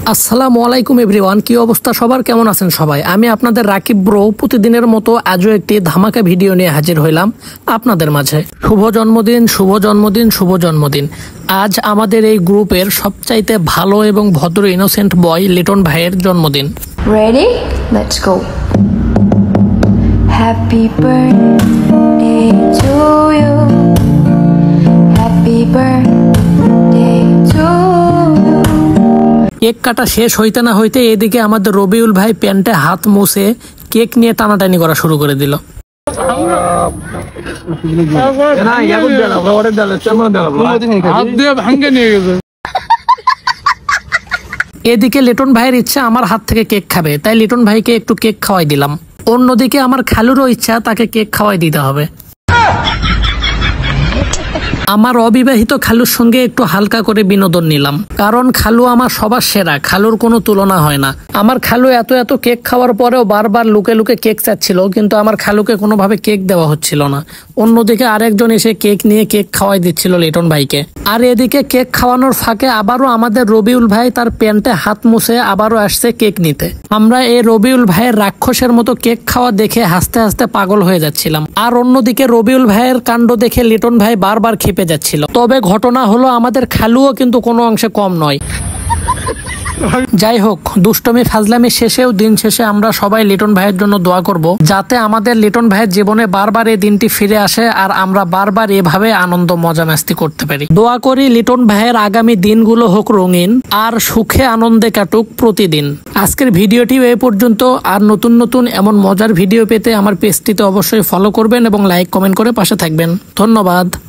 আসসালামু আলাইকুম এভরিওয়ান, কি অবস্থা সবার, কেমন আছেন সবাই? আমি আপনাদের রাকিব ব্রো প্রতিদিনের মতো আজও একটি ধামাকা ভিডিও নিয়ে হাজির হইলাম আপনাদের মাঝে। শুভ জন্মদিন, শুভ জন্মদিন, শুভ জন্মদিন। আজ আমাদের এই গ্রুপের সবচাইতে ভালো এবং ভদ্র ইনোসেন্ট বয় লিটন ভাইয়ের জন্মদিন। Ready? Let's go. Happy birthday to you. Happy birthday to you. Cake কাটা শেষ হইতে না হইতে এদিকে আমাদের রবিউল ভাই প্যান্টে হাত মুছে কেক নিয়ে টানাটানি করা শুরু করে দিল। এদিকে লিটন ভাইয়ের ইচ্ছা আমার হাত থেকে কেক খাবে, তাই লিটন ভাইকে একটু কেক খাওয়াই দিলাম। অন্যদিকে আমার খালুরও ইচ্ছা তাকে কেক খাওয়াই দিতে হবে। আমার অবিবাহিত খালুর সঙ্গে একটু হালকা করে বিনোদন নিলাম, কারণ খালু আমার সবার সেরা, খালুর কোনো তুলনা হয় না। আমার খালু এত এত কেক খাওয়ার পরেও বারবার লুকে লুকে কেক চাচ্ছিল, কিন্তু আমার খালুকে কোনোভাবে কেক দেওয়া হচ্ছিল না। অন্যদিকে আরেকজন এসে কেক নিয়ে কেক খাওয়াই দিচ্ছিল লিটন ভাইকে। আর এদিকে কেক খাওয়ানোর ফাঁকে আবারও আমাদের রবিউল ভাই তার প্যান্টে হাত মুছে আবারও আসছে কেক নিতে। আমরা এই রবিউল ভাইয়ের রাক্ষসের মতো কেক খাওয়া দেখে হাসতে হাসতে পাগল হয়ে যাচ্ছিলাম। আর অন্যদিকে রবিউল ভাইয়ের কাণ্ড দেখে লিটন ভাই বারবার খেপে যাচ্ছিল। তবে ঘটনা হলো আমাদের খালুও কিন্তু কোনো অংশে কম নয়। যাই হোক, দুষ্টমি ফাজলামি শেষেও দিন শেষে আমরা সবাই লিটন ভাইয়ের জন্য দোয়া করব, যাতে আমাদের লিটন ভাইয়ের জীবনে বারবার এই দিনটি ফিরে আসে আর আমরা বারবার এভাবে আনন্দ মজা মাস্তি করতে পারি। দোয়া করি লিটন ভাইয়ের আগামী দিনগুলো হোক রঙিন আর সুখে আনন্দে কাটুক প্রতিদিন। আজকের ভিডিওটিও এই পর্যন্ত। আর নতুন নতুন এমন মজার ভিডিও পেতে আমার পেজটিতে অবশ্যই ফলো করবেন এবং লাইক কমেন্ট করে পাশে থাকবেন। ধন্যবাদ।